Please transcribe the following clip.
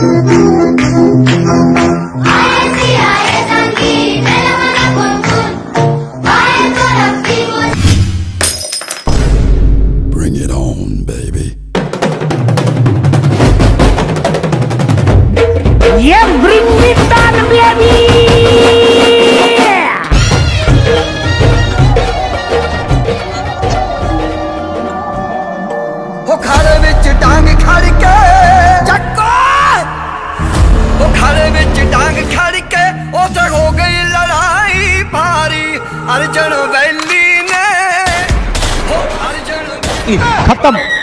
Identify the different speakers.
Speaker 1: Bring it on, baby.
Speaker 2: Yeah, bring it on, baby.
Speaker 3: हो खाले विच डांग खड़ के चक्को, हो खाले विच डांग खड़ के उधर हो गई लड़ाई भारी अर्जन वैली ने, हो अर्जन
Speaker 4: खत्म।